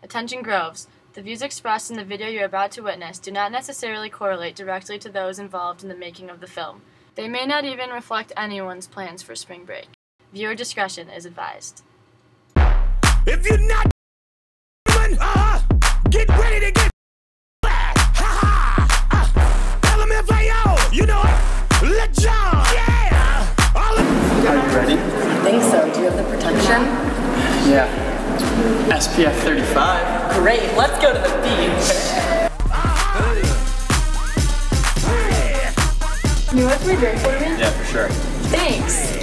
Attention Groves. The views expressed in the video you're about to witness do not necessarily correlate directly to those involved in the making of the film. They may not even reflect anyone's plans for spring break. Viewer discretion is advised. If you're not get ready to get back. LMFAO, you know it. Let John, yeah. Are you ready? I think so. Do you have the protection? Yeah. SPF 35. Great. Let's go to the beach. You want my drink for me? Yeah, for sure. Thanks.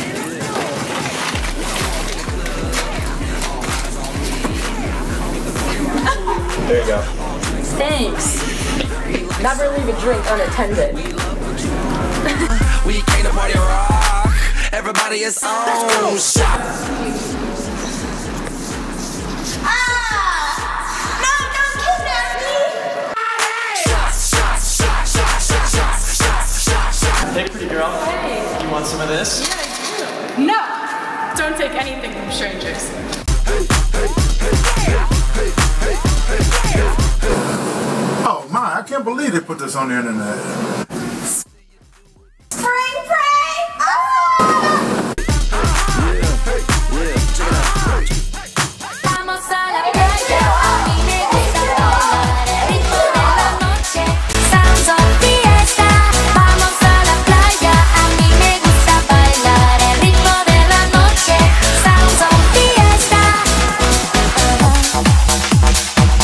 There you go. Thanks. Never leave a drink unattended. We came to party rock. Everybody is on shop. Hey, pretty girl. Hey. You want some of this? Yeah, I do. No! Don't take anything from strangers. Oh my, I can't believe they put this on the internet.